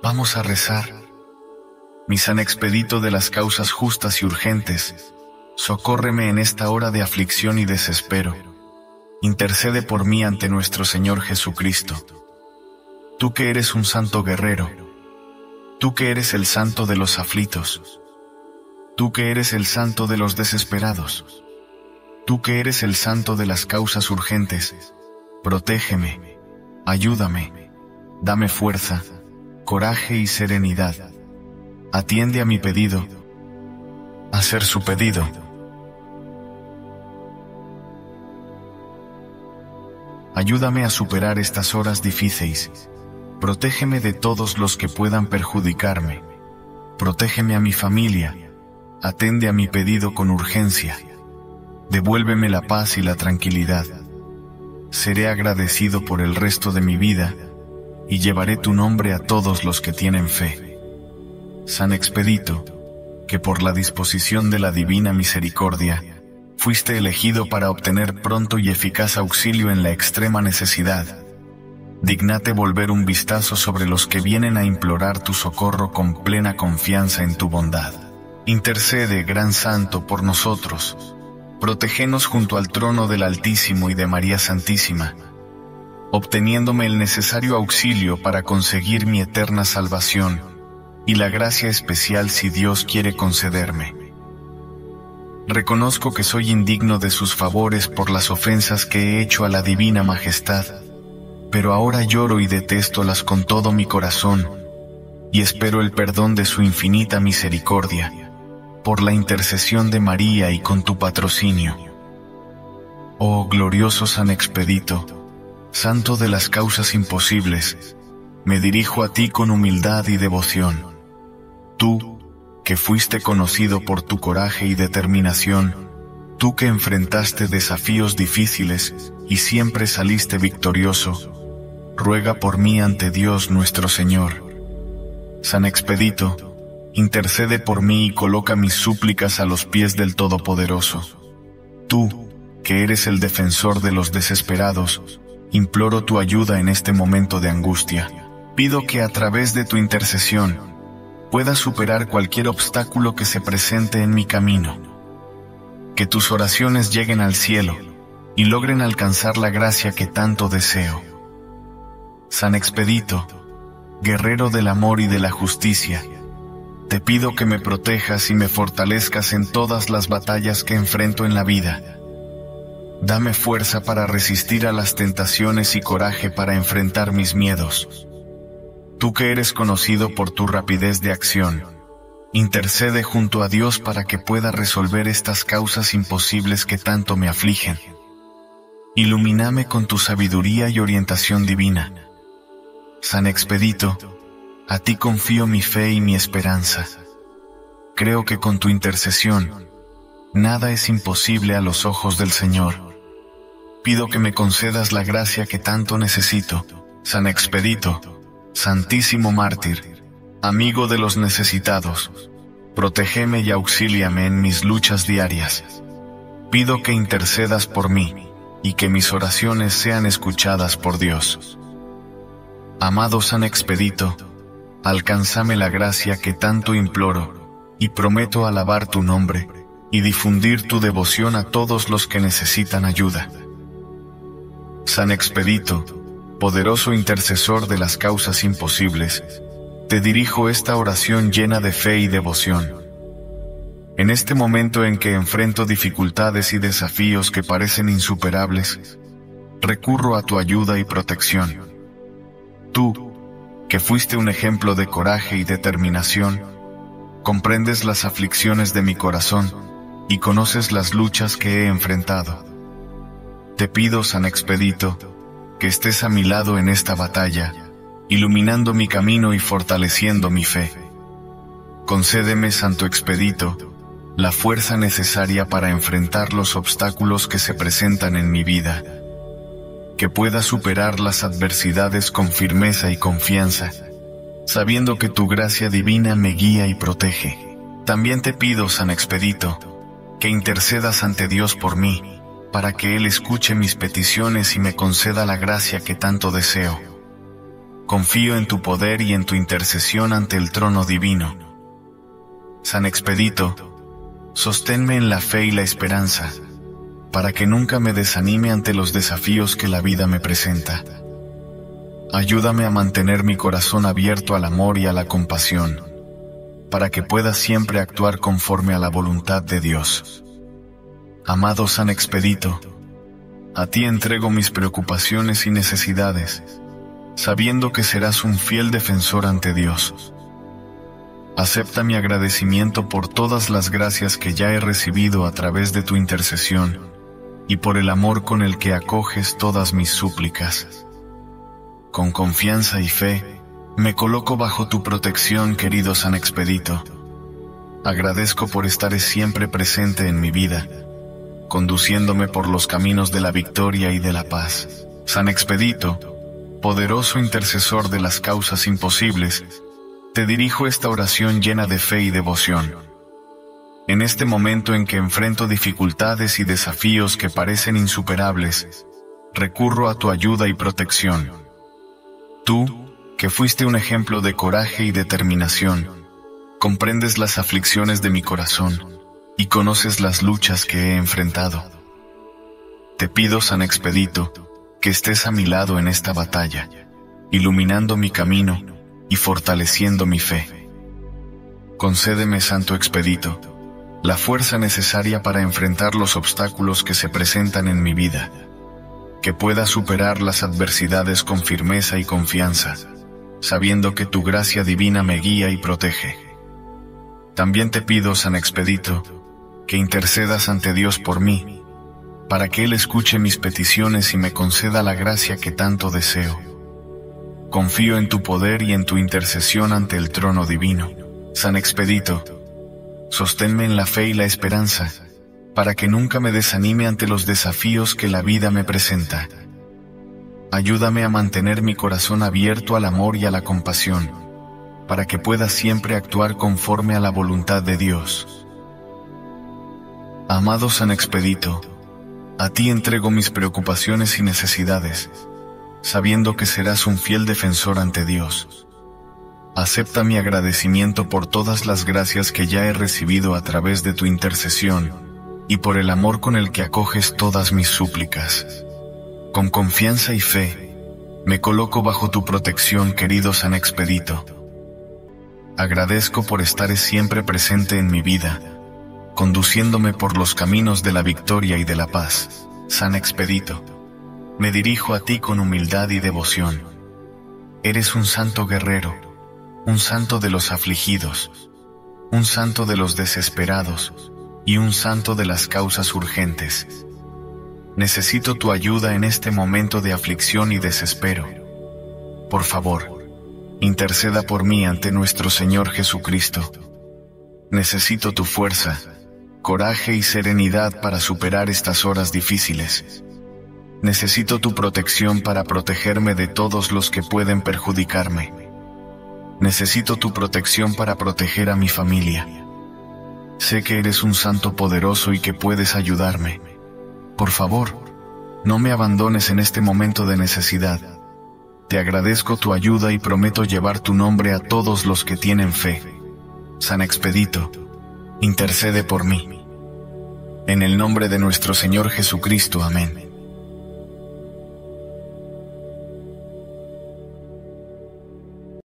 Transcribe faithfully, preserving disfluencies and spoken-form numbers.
Vamos a rezar. Mi San Expedito de las causas justas y urgentes, socórreme en esta hora de aflicción y desespero. Intercede por mí ante nuestro Señor Jesucristo. Tú que eres un santo guerrero, tú que eres el santo de los aflitos, tú que eres el santo de los desesperados, tú que eres el santo de las causas urgentes, protégeme, ayúdame, dame fuerza, coraje y serenidad. Atiende a mi pedido, hacer su pedido. Ayúdame a superar estas horas difíciles. Protégeme de todos los que puedan perjudicarme. Protégeme a mi familia. Atende a mi pedido con urgencia. Devuélveme la paz y la tranquilidad. Seré agradecido por el resto de mi vida y llevaré tu nombre a todos los que tienen fe. San Expedito, que por la disposición de la divina misericordia, fuiste elegido para obtener pronto y eficaz auxilio en la extrema necesidad. Dígnate volver un vistazo sobre los que vienen a implorar tu socorro con plena confianza en tu bondad. Intercede, Gran Santo, por nosotros. Protégenos junto al trono del Altísimo y de María Santísima, obteniéndome el necesario auxilio para conseguir mi eterna salvación y la gracia especial si Dios quiere concederme. Reconozco que soy indigno de sus favores por las ofensas que he hecho a la Divina Majestad, pero ahora lloro y detéstolas con todo mi corazón, y espero el perdón de su infinita misericordia, por la intercesión de María y con tu patrocinio. Oh glorioso San Expedito, santo de las causas imposibles, me dirijo a ti con humildad y devoción. Tú, que fuiste conocido por tu coraje y determinación, tú que enfrentaste desafíos difíciles y siempre saliste victorioso, ruega por mí ante Dios nuestro Señor. San Expedito, intercede por mí y coloca mis súplicas a los pies del Todopoderoso. Tú, que eres el defensor de los desesperados, imploro tu ayuda en este momento de angustia. Pido que a través de tu intercesión pueda superar cualquier obstáculo que se presente en mi camino. Que tus oraciones lleguen al cielo y logren alcanzar la gracia que tanto deseo. San Expedito, guerrero del amor y de la justicia, te pido que me protejas y me fortalezcas en todas las batallas que enfrento en la vida. Dame fuerza para resistir a las tentaciones y coraje para enfrentar mis miedos. Tú que eres conocido por tu rapidez de acción, intercede junto a Dios para que pueda resolver estas causas imposibles que tanto me afligen. Ilumíname con tu sabiduría y orientación divina. San Expedito, a ti confío mi fe y mi esperanza. Creo que con tu intercesión, nada es imposible a los ojos del Señor. Pido que me concedas la gracia que tanto necesito. San Expedito, Santísimo Mártir, amigo de los necesitados, protégeme y auxíliame en mis luchas diarias. Pido que intercedas por mí y que mis oraciones sean escuchadas por Dios. Amado San Expedito, alcánzame la gracia que tanto imploro, y prometo alabar tu nombre y difundir tu devoción a todos los que necesitan ayuda. San Expedito, poderoso intercesor de las causas imposibles, te dirijo esta oración llena de fe y devoción. En este momento en que enfrento dificultades y desafíos que parecen insuperables, recurro a tu ayuda y protección. Tú, que fuiste un ejemplo de coraje y determinación, comprendes las aflicciones de mi corazón y conoces las luchas que he enfrentado. Te pido, San Expedito, que estés a mi lado en esta batalla, iluminando mi camino y fortaleciendo mi fe. Concédeme, Santo Expedito, la fuerza necesaria para enfrentar los obstáculos que se presentan en mi vida, que pueda superar las adversidades con firmeza y confianza, sabiendo que tu gracia divina me guía y protege. También te pido, San Expedito, que intercedas ante Dios por mí, para que Él escuche mis peticiones y me conceda la gracia que tanto deseo. Confío en tu poder y en tu intercesión ante el trono divino. San Expedito, sosténme en la fe y la esperanza, para que nunca me desanime ante los desafíos que la vida me presenta. Ayúdame a mantener mi corazón abierto al amor y a la compasión, para que pueda siempre actuar conforme a la voluntad de Dios. Amado San Expedito, a ti entrego mis preocupaciones y necesidades, sabiendo que serás un fiel defensor ante Dios. Acepta mi agradecimiento por todas las gracias que ya he recibido a través de tu intercesión y por el amor con el que acoges todas mis súplicas. Con confianza y fe, me coloco bajo tu protección, querido San Expedito. Agradezco por estar siempre presente en mi vida, conduciéndome por los caminos de la victoria y de la paz. San Expedito, poderoso intercesor de las causas imposibles, te dirijo esta oración llena de fe y devoción. En este momento en que enfrento dificultades y desafíos que parecen insuperables, recurro a tu ayuda y protección. Tú, que fuiste un ejemplo de coraje y determinación, comprendes las aflicciones de mi corazón y conoces las luchas que he enfrentado. Te pido, San Expedito, que estés a mi lado en esta batalla, iluminando mi camino y fortaleciendo mi fe. Concédeme, Santo Expedito, la fuerza necesaria para enfrentar los obstáculos que se presentan en mi vida, que pueda superar las adversidades con firmeza y confianza, sabiendo que tu gracia divina me guía y protege. También te pido, San Expedito, que intercedas ante Dios por mí, para que Él escuche mis peticiones y me conceda la gracia que tanto deseo. Confío en tu poder y en tu intercesión ante el trono divino. San Expedito, sosténme en la fe y la esperanza, para que nunca me desanime ante los desafíos que la vida me presenta. Ayúdame a mantener mi corazón abierto al amor y a la compasión, para que pueda siempre actuar conforme a la voluntad de Dios. Amado San Expedito, a ti entrego mis preocupaciones y necesidades, sabiendo que serás un fiel defensor ante Dios. Acepta mi agradecimiento por todas las gracias que ya he recibido a través de tu intercesión y por el amor con el que acoges todas mis súplicas. Con confianza y fe, me coloco bajo tu protección, querido San Expedito. Agradezco por estar siempre presente en mi vida, conduciéndome por los caminos de la victoria y de la paz. San Expedito, me dirijo a ti con humildad y devoción. Eres un santo guerrero, un santo de los afligidos, un santo de los desesperados y un santo de las causas urgentes. Necesito tu ayuda en este momento de aflicción y desespero. Por favor, interceda por mí ante nuestro Señor Jesucristo. Necesito tu fuerza, coraje y serenidad para superar estas horas difíciles. Necesito tu protección para protegerme de todos los que pueden perjudicarme. Necesito tu protección para proteger a mi familia. Sé que eres un santo poderoso y que puedes ayudarme. Por favor, no me abandones en este momento de necesidad. Te agradezco tu ayuda y prometo llevar tu nombre a todos los que tienen fe. San Expedito, intercede por mí. En el nombre de nuestro Señor Jesucristo, amén.